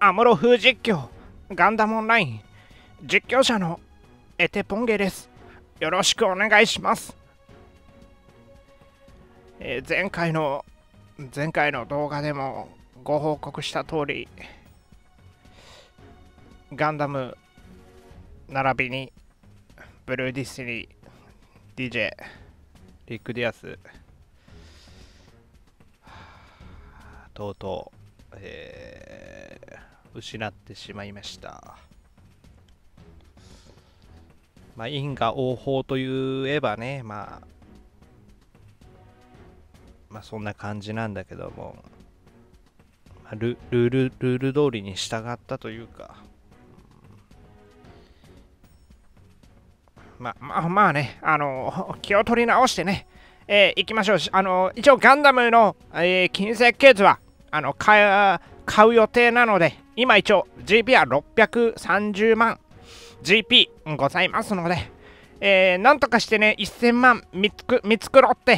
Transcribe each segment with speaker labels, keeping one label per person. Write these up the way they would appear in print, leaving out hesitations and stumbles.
Speaker 1: アムロ風実況ガンダムオンライン実況者のエテポンゲです。よろしくお願いします。前回の動画でもご報告した通り、ガンダム並びにブルーディスティニー DJ リック・ディアスとうとう、失ってしまいました。因果応報といえばね、そんな感じなんだけども、ルール通りに従ったというか、気を取り直してね、行きましょう。一応ガンダムの、金設計図は買う予定なので、今一応 GP は630万 GP ございますので、なんとかしてね、1000万見繕って、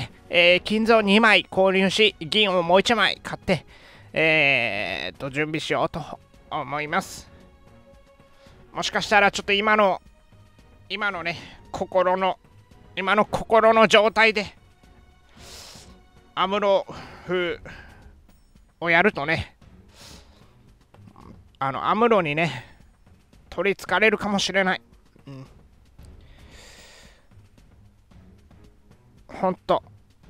Speaker 1: 金像2枚購入し、銀をもう1枚買って、準備しようと思います。もしかしたらちょっと今のね、心の状態で、アムロ風をやるとね、アムロにね、取りつかれるかもしれない。ほんと、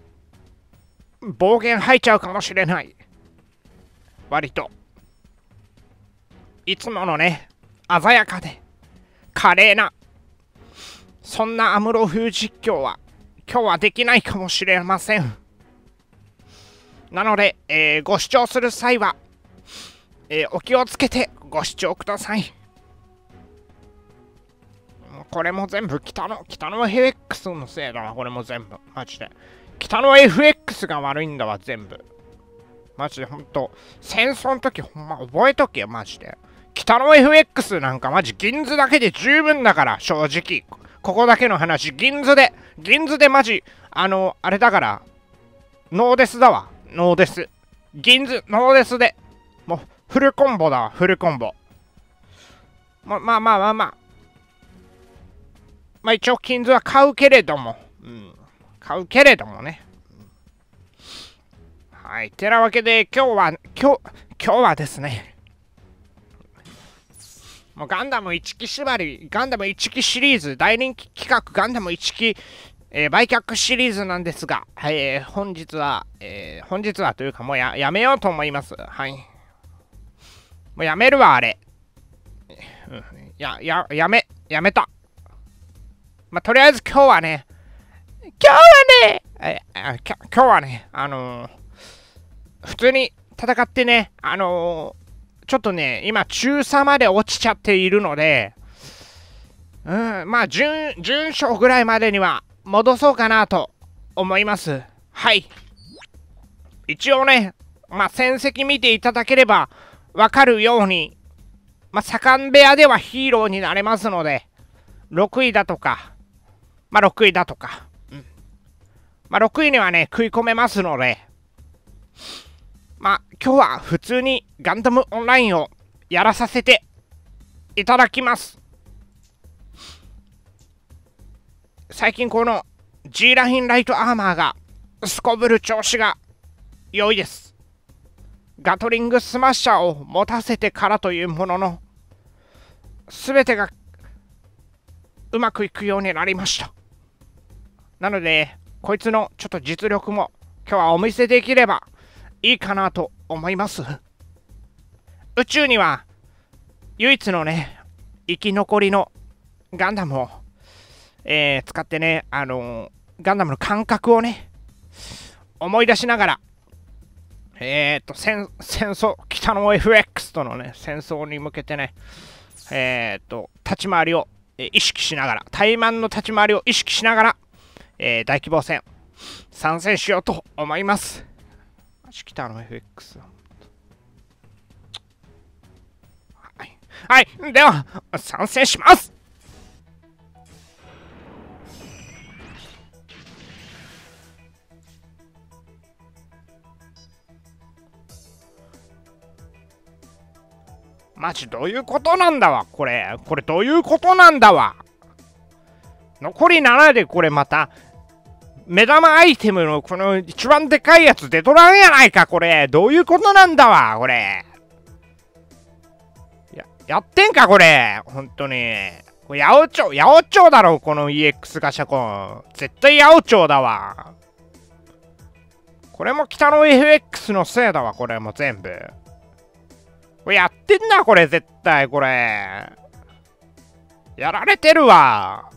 Speaker 1: 暴言吐いちゃうかもしれない。割と。いつものね、鮮やかで、華麗な、そんなアムロ風実況は、今日はできないかもしれません。なので、ご視聴する際は、お気をつけてご視聴ください。これも全部北の FX のせいだな、これも全部。マジで。北の FX が悪いんだわ、全部。マジで、ほんと。戦争の時、ほんま覚えとけよ、マジで。北の FX なんかマジ銀図だけで十分だから、正直。ここだけの話、銀図でマジ、あれだから、ノーデスだわ、ノーデス。銀図、ノーデスで。もう、フルコンボだわ、フルコンボ。一応金図は買うけれども、買うけれどもね。はい、てなわけで今日はですね、もうガンダム一期縛り、ガンダム一期シリーズ、大人気企画ガンダム一期、売却シリーズなんですが、本日はというかもうやめようと思います。はい。もうやめるわ、あれ。やめた。とりあえず今日はね、普通に戦ってね、ちょっとね、今、中佐まで落ちちゃっているので、準将ぐらいまでには戻そうかなと思います。はい。一応ね、戦績見ていただければわかるように、左官部屋ではヒーローになれますので、6位だとか、6位だとか、6位にはね、食い込めますので、今日は普通にガンダムオンラインをやらさせていただきます。最近この G ラインライトアーマーがすこぶる調子が良いです。ガトリングスマッシャーを持たせてからというものの、すべてがうまくいくようになりました。なので、こいつのちょっと実力も今日はお見せできればいいかなと思います。宇宙には唯一のね、生き残りのガンダムを、使ってね、ガンダムの感覚をね、思い出しながら、戦争、北の FX とのね、戦争に向けてね、立ち回りを意識しながら、怠慢の立ち回りを意識しながら、大規模戦、参戦しようと思います。北の FX。はい、では、参戦します。 マジどういうことなんだわ、これ。これどういうことなんだわ。残り7でこれまた、目玉アイテムのこの一番でかいやつ出とらんやないか、これ。どういうことなんだわ、これ。やってんか、これ。本当に。これ、八百長だろ、この EX ガシャコン。絶対八百長だわ。これも北の FX のせいだわ、これも全部。これやってんな、これ、絶対、これ。やられてるわ。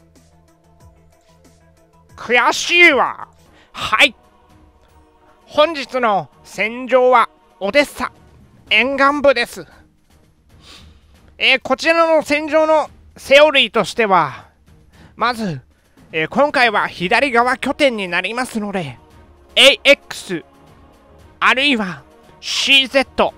Speaker 1: 悔しいわ。はい。本日の戦場はオデッサ沿岸部です。こちらの戦場のセオリーとしては、まず、今回は左側拠点になりますので、AX、あるいは CZ、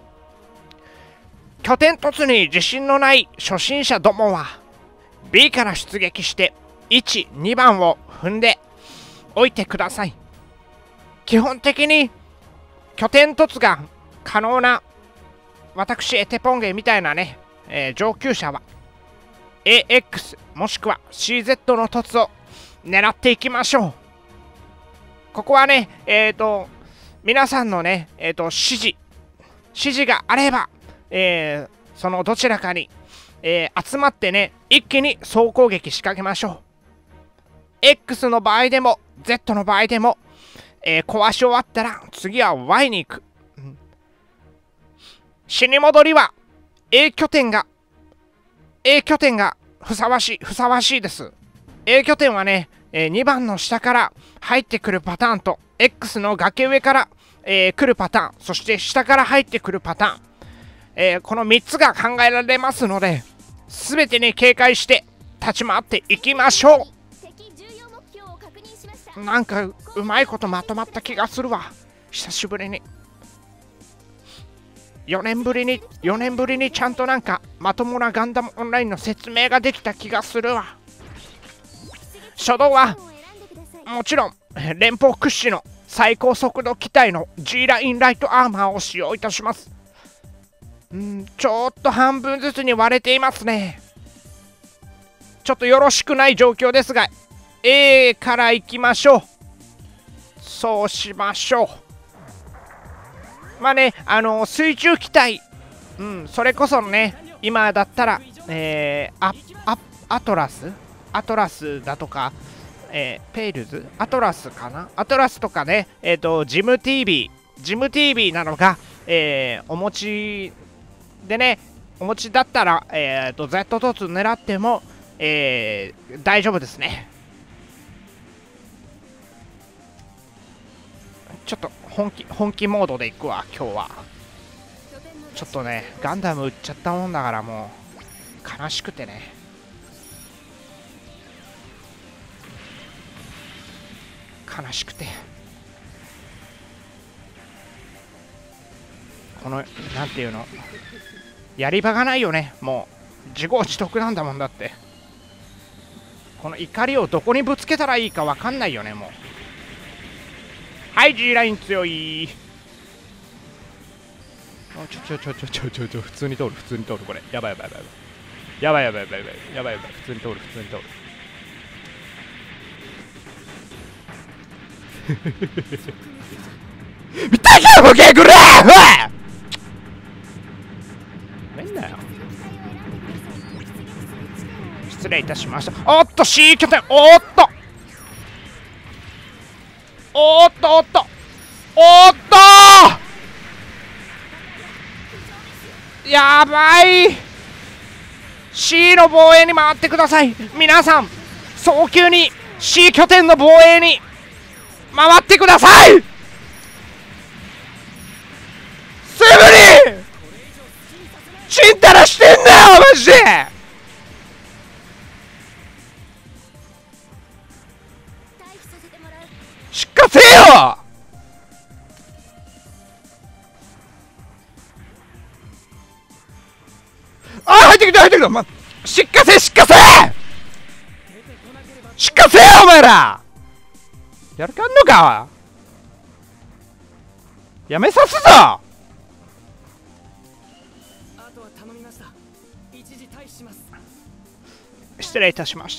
Speaker 1: 拠点突に自信のない初心者どもは、B から出撃して、1、2番を踏んでおいてください。基本的に、拠点突が可能な、私、エテポンゲみたいなね、上級者は AX もしくは CZ の突を狙っていきましょう。ここはね、皆さんのね、指示があれば、そのどちらかに、集まってね、一気に総攻撃仕掛けましょう。X の場合でも Z の場合でも、壊し終わったら次は Y に行く。死に戻りはA 拠点がふさわしいです。A 拠点はね、2番の下から入ってくるパターンと X の崖上から、来るパターン、そして下から入ってくるパターン、この3つが考えられますので、全てに警戒して立ち回っていきましょう。なんかうまいことまとまった気がするわ。久しぶりに。4年ぶりにちゃんとなんかまともなガンダムオンラインの説明ができた気がするわ。初動はもちろん連邦屈指の最高速度機体の G ラインライトアーマーを使用いたします。ちょっと半分ずつに割れていますね。ちょっとよろしくない状況ですが A から行きましょう。そうしましょう。まあね、水中機体、それこそね、今だったら、アトラスだとか、ペイルズアトラスかな、アトラスとかね、ジム TV なのが、お持ちでね、お持ちだったら、Z 突狙っても、大丈夫ですね。ちょっと本気モードでいくわ、今日は。ちょっとね、ガンダム売っちゃったもんだからもう、悲しくてね。悲しくて。この、なんていうの、やり場がないよね、もう。自業自得なんだもんだって。この怒りをどこにぶつけたらいいかわかんないよね、もう。はい、G ライン強い。普通に通る、これ。やばい、普通に通る。見たいか、ボケ、これ。めんなよ。失礼いたしました。おっと、C 拠点、おっとやばい。 C の防衛に回ってください。皆さん早急に C 拠点の防衛に回ってください。すぐにちんたらしてんだよ、マジで。出荷せよ。入ってきた、出荷せよ、お前ら。やるかんのか。やめさすぞ。 失礼いたしました。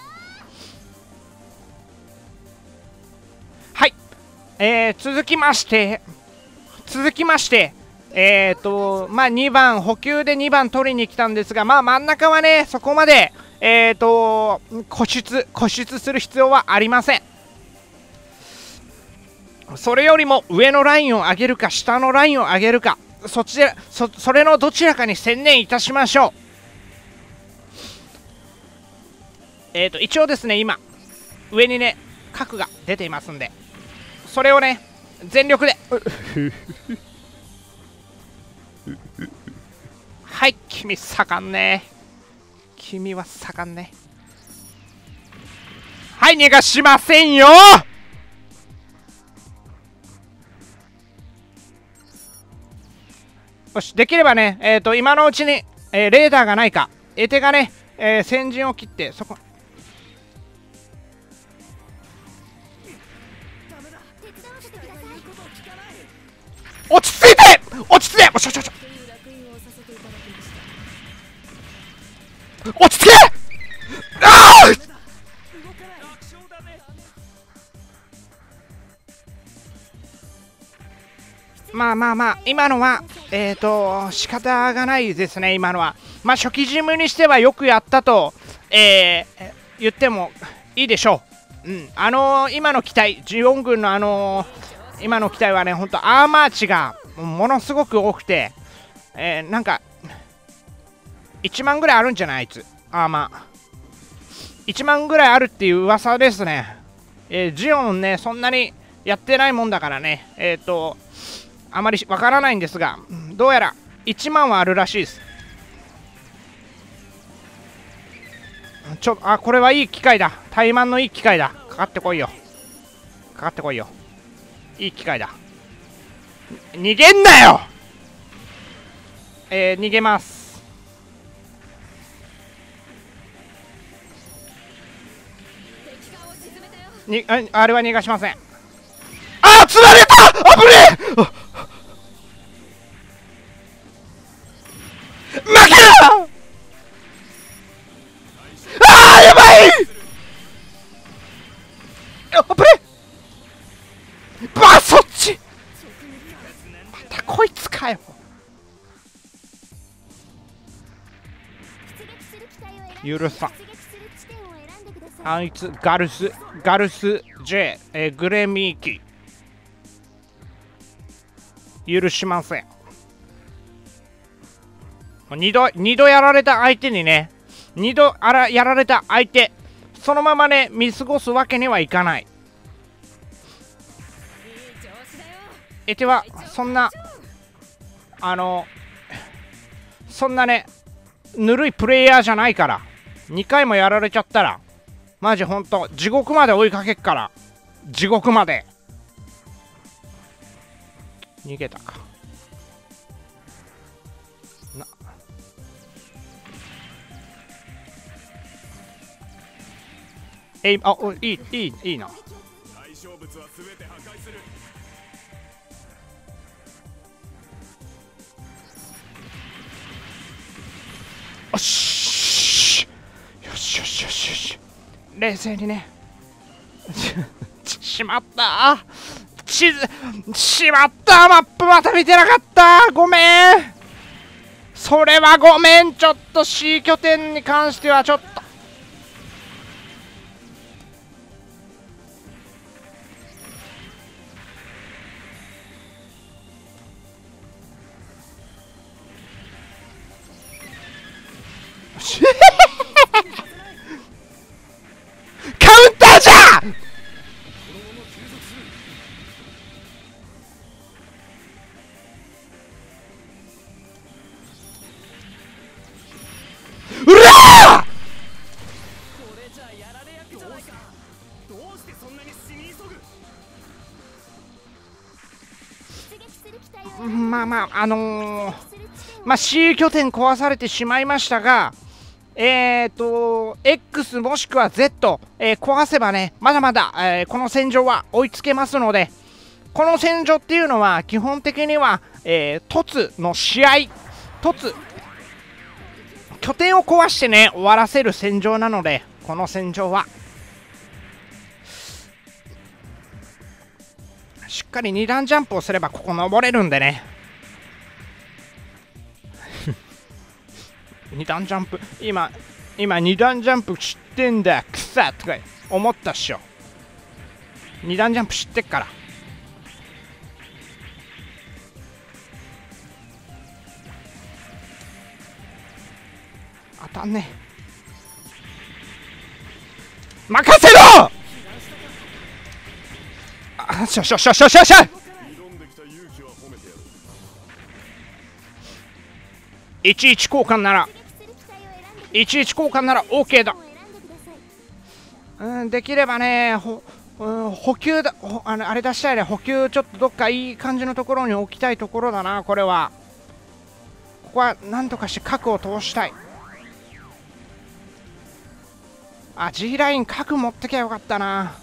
Speaker 1: はい、続きまして、まあ、2番、補給で2番取りに来たんですが、まあ、真ん中はね、そこまで、固執する必要はありません。それよりも上のラインを上げるか、下のラインを上げるか、それのどちらかに専念いたしましょう。一応ですね、今、上にね、角が出ていますんで、それをね、全力で。はい、君盛んね。君は盛んね。はい、逃がしませんよ。よし、できればね、今のうちに、レーダーがないか、エテがね、先陣を切って、そこ。落ち着いて、落ち着いて、落ち着け、ああ。まあまあまあ、今のは仕方がないですね。今のはまあ初期ジムにしてはよくやったと、言ってもいいでしょう。今の機体、ジオン軍の今の機体はね、ほんとアーマー値がものすごく多くて、なんか1万ぐらいあるんじゃない、あいつアーマー1万ぐらいあるっていう噂ですね。ジオンね、そんなにやってないもんだからね、あまりわからないんですが、どうやら1万はあるらしいです。これはいい機械だ。怠慢のいい機械だ。かかってこいよ。いい機械だ。逃げんなよ。逃げます。あれは逃がしません。あ、釣られた。危ねえ。負けだ。あー、やばい。危ねえ。そっちまたこいつかよ。許さん。あいつガルス J、グレミーキ許しません。2度やられた相手にね、やられた相手、そのままね、見過ごすわけにはいかない。エテは、そんなね、ぬるいプレイヤーじゃないから、2回もやられちゃったら、マジほんと、地獄まで追いかけっから、地獄まで。逃げたか。いいな。よしよし、冷静にね。しまったマップまた見てなかった。ごめん。それはごめん。ちょっと C 拠点に関してはちょっとカウンターじゃ。うらー。まあ C 拠点壊されてしまいましたが、X もしくは Z、壊せばね、まだまだ、この戦場は追いつけますので、この戦場っていうのは基本的には、凸の試合、 拠点を壊してね、終わらせる戦場なので、この戦場はしっかり2段ジャンプをすればここ登れるんでね。2段ジャンプ、今2段ジャンプ知ってんだくさとか思ったっしょ。2段ジャンプ知ってっから。当たんねえ。任せろ。あ、しゃしゃしゃしゃしゃしゃ。11交換なら11交換なら OK だ。できればね、補給だ、あれ出したいね。補給ちょっとどっかいい感じのところに置きたいところだな。これはここはなんとかして核を通したい。あ、 G ライン核持ってきゃよかったな。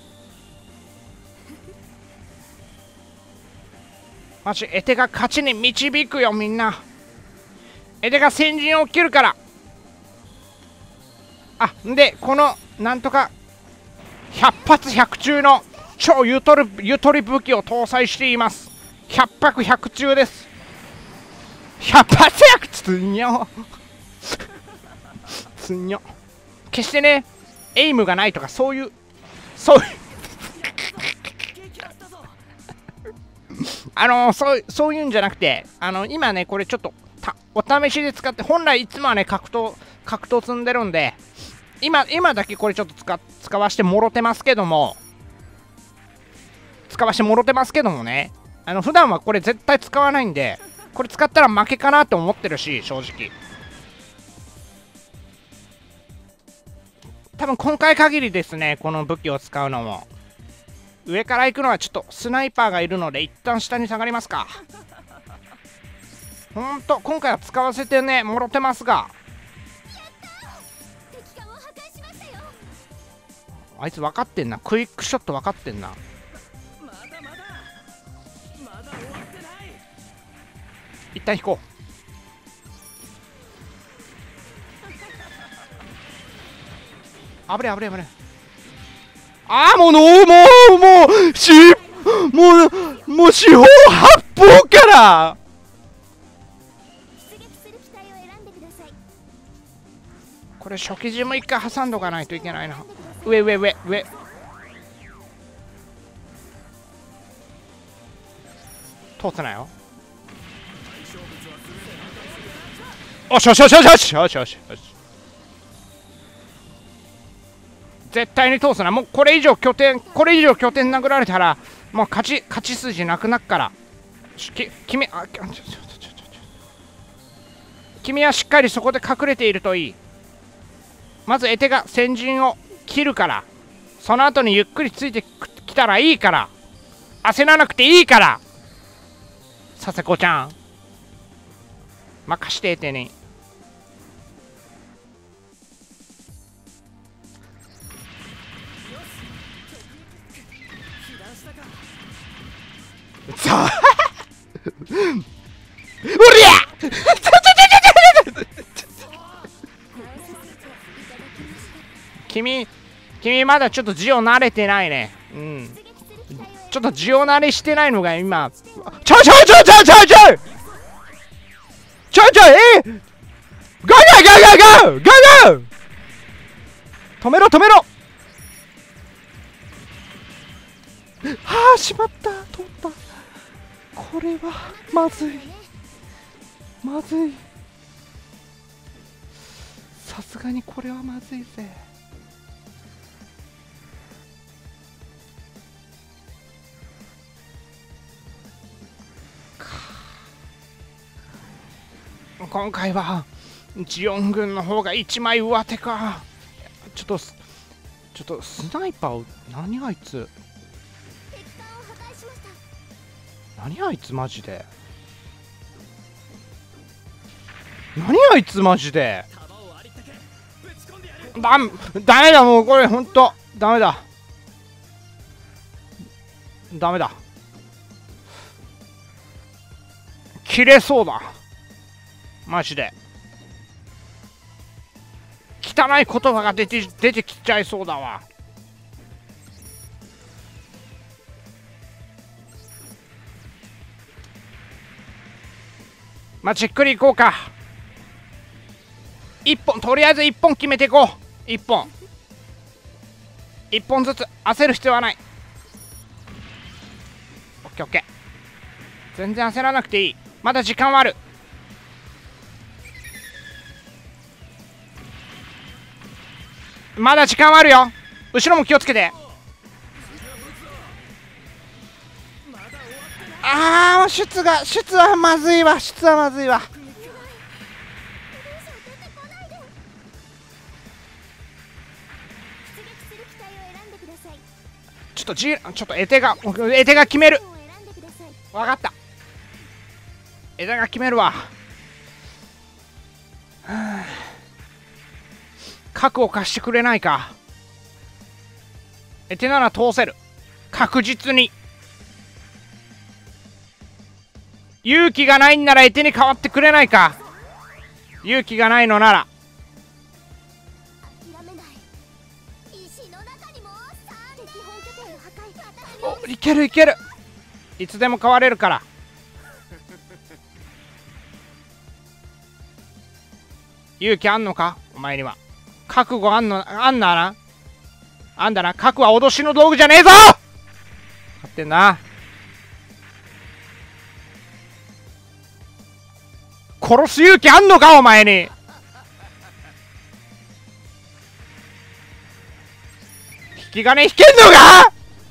Speaker 1: マジエテが勝ちに導くよ。みんなエテが先陣を切るから。あ、でこのなんとか100発100中の超ゆとり武器を搭載しています。100発100中です。100発100つんよつんよ。決してねエイムがないとかそういうそういうんじゃなくて、今ねこれちょっとお試しで使って、本来いつもはね格闘積んでるんで、今だけこれちょっと使わしてもろてますけどもね、普段はこれ絶対使わないんで、これ使ったら負けかなと思ってるし、正直多分今回限りですね、この武器を使うのも。上から行くのはちょっとスナイパーがいるので一旦下に下がりますか。ほんと今回は使わせてねもろてますが、あいつ分かってんな。クイックショット分かってんな。一旦引こう。危ね危ね危ね。ああ、もう四方八方からこれ初期陣も一回挟んどかないといけないな。上通すなよ。おしよしよしよしよしよしよしよし。絶対に通すな。もうこれ以上拠点殴られたらもう勝ち筋なくなっから。君はしっかりそこで隠れているといい。まずエテが先陣を切るから、その後にゆっくりついてきたらいいから、焦らなくていいから。佐世子ちゃん任してエテに。さあおりゃ君まだちょっとジオ慣れてないね。ちょっとジオ慣れしてないのが今。ちょガ止めろはあ、しまった。通った。これはまずい。さすがにこれはまずいぜ。今回はジオン軍の方が1枚上手か。ちょっとスナイパーを何あいつマジでダメだ。もうこれほんとダメだ。切れそうだ。 マジで汚い言葉が出てきちゃいそうだわ。まあじっくりいこうか。1本、とりあえず1本決めていこう。1本1本ずつ。焦る必要はない。オッケーオッケー。全然焦らなくていい。まだ時間はある。まだ時間はあるよ。後ろも気をつけて。ああ、出はまずいわ。出はまずいわ。ちょっとエテが決める。わかった。エテが決めるわ。核を貸してくれないか。エテなら通せる。確実に。勇気がないんならエテに変わってくれないか。勇気がないのなら。お、いけるいける。いつでも変われるから。勇気あんのかお前には。覚悟あんだな。核は脅しの道具じゃねえぞ。分かってんな。殺す勇気あんのかお前に。引き金引けんのか。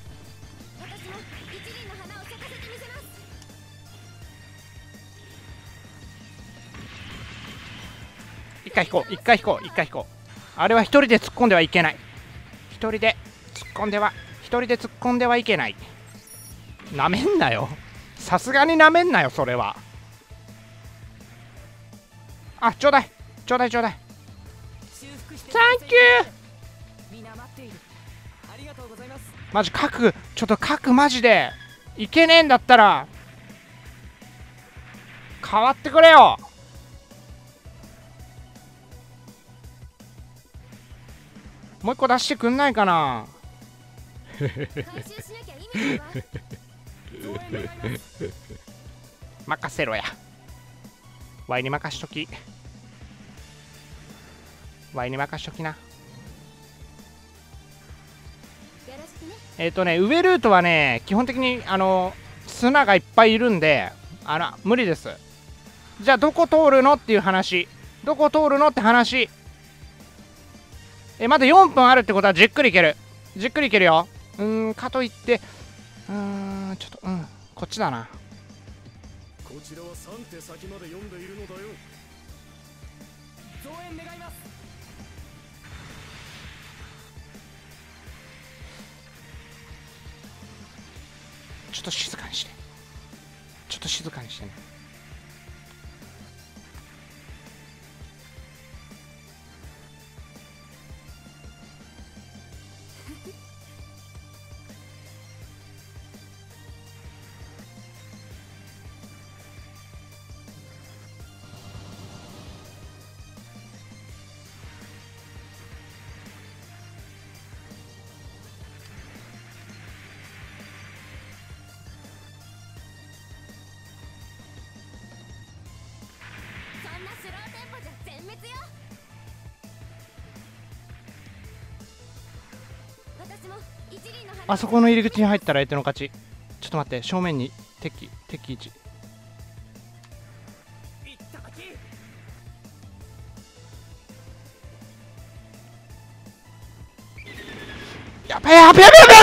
Speaker 1: 一回引こう。あれは一人で突っ込んではいけない。一人で突っ込んではいけない。なめんなよ。さすがになめんなよ、それは。あ、ちょうだい。サンキュー。マジ核マジでいけねえんだったら変わってくれよ。もう一個出してくんないかな。任せろや。ワイに任しときな。上ルートはね、基本的に砂がいっぱいいるんで無理です。じゃあどこ通るのって話。まだ4分あるってことはじっくりいけるよ。かといってちょっとこっちだな。
Speaker 2: こちらは3手先まで読んでいるのだよ。増援願います。
Speaker 1: ちょっと静かにしてね。あそこの入り口に入ったら相手の勝ち。ちょっと待って、正面に敵位置。やべやべ。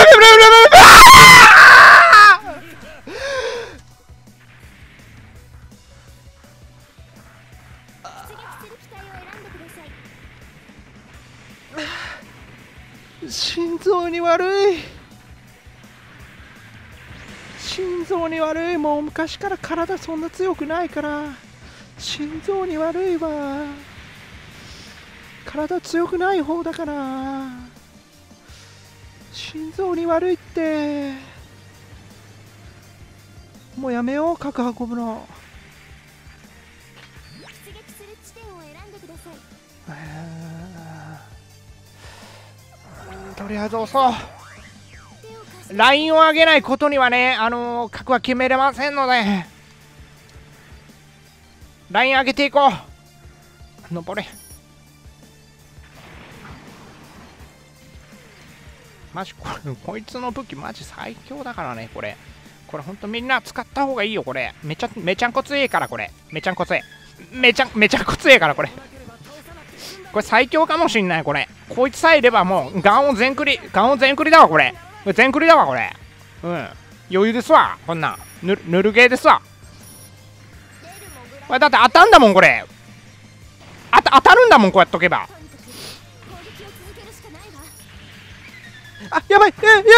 Speaker 1: 心臓に悪い。もう昔から体そんな強くないから心臓に悪いわ。体強くない方だから心臓に悪いって。もうやめよう、核運ぶの。 とりあえず押そう。ラインを上げないことにはね、角は決めれませんので、ライン上げていこう。登れ。マジこいつの武器マジ最強だからね。これほんとみんな使った方がいいよ。これめちゃんこつええから。これめちゃんこつええから。これ最強かもしんない。こいつさえいればもうガンオ全クリだわ。これ全クリだわ。これ余裕ですわ。こんなぬるゲーですわ。これだって当たんだもん。これ当たるんだもん。こうやっとけば。あ、やばい。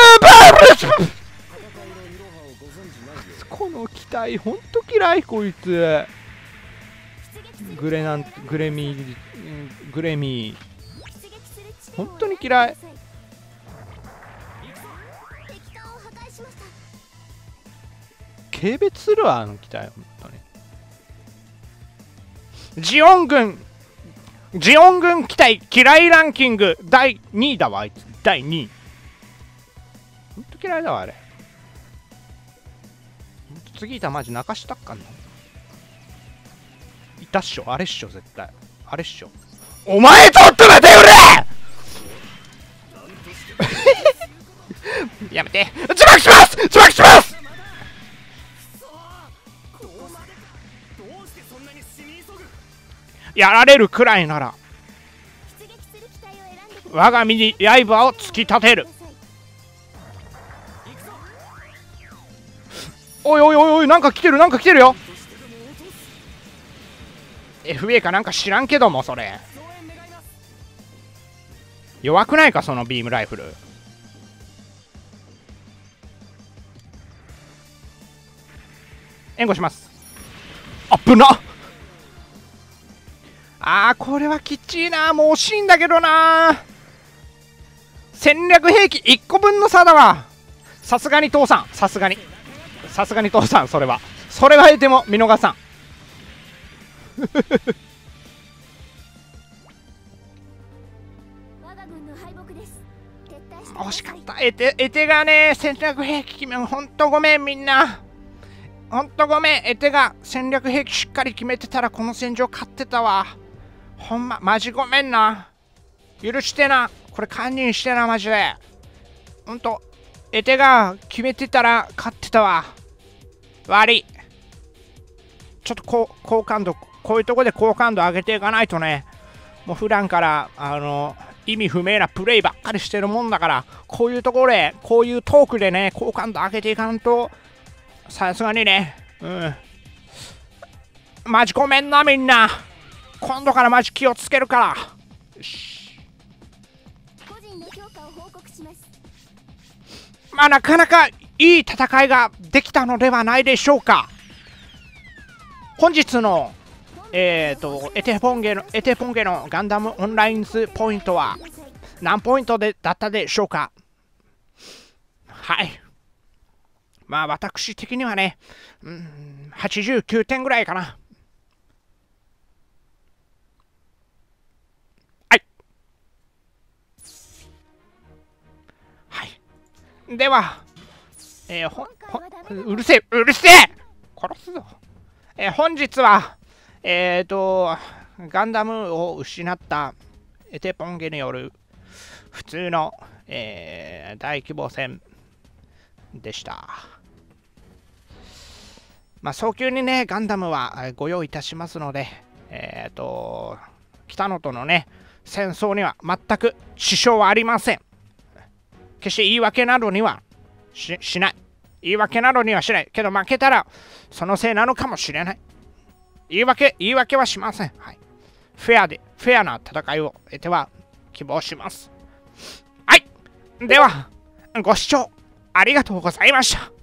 Speaker 1: この機体ほんと嫌い。こいつグレミー本当に嫌い。軽蔑するわ、あの機体。本当にジオン軍機体嫌いランキング第2位だわ。あいつ第2位。ほんと嫌いだわ、あれ。次いたらマジ泣かしたっかんな。いたっしょ、あれっしょ、絶対。あれっしょ。お前ちょっと待てよ、やめて。自爆します。やられるくらいなら我が身に刃を突き立てる。おい、なんか来てるよ。FA かなんか知らんけども、それ弱くないか、そのビームライフル。援護します。あっぶな。これはきっちいな。もう惜しいんだけどな。戦略兵器1個分の差だわ。さすがに父さん、さすがに父さん、それは得ても見逃さん。惜しかった。エテがね、戦略兵器決め、ほんとごめん、みんな。ほんとごめん。エテが戦略兵器しっかり決めてたらこの戦場勝ってたわ。ほんま、マジごめんな。許してな。これ堪忍してな、マジで。ほんと、エテが決めてたら勝ってたわ。悪い。ちょっと好感度、こういうとこで好感度上げていかないとね、もう普段から意味不明なプレイばっかりしてるもんだから、こういうところで、こういうトークでね、好感度上げていかんと、さすがにね、マジごめんな、みんな。今度からマジ気をつけるから。よし。まあなかなかいい戦いができたのではないでしょうか。本日のエテポンゲのガンダムオンラインズポイントは何ポイントだったでしょうか。はい。まあ私的にはね、89点ぐらいかな。はい。はい。では、うるせえ殺すぞ。本日は、ガンダムを失ったエテポンゲによる普通の、大規模戦でした。まあ、早急にね、ガンダムはご用意いたしますので、北野とのね、戦争には全く支障はありません。決して言い訳などにはしない。言い訳などにはしない。けど負けたらそのせいなのかもしれない。言い訳はしません。はい。フェアな戦いを得ては希望します。はい。では、ご視聴ありがとうございました。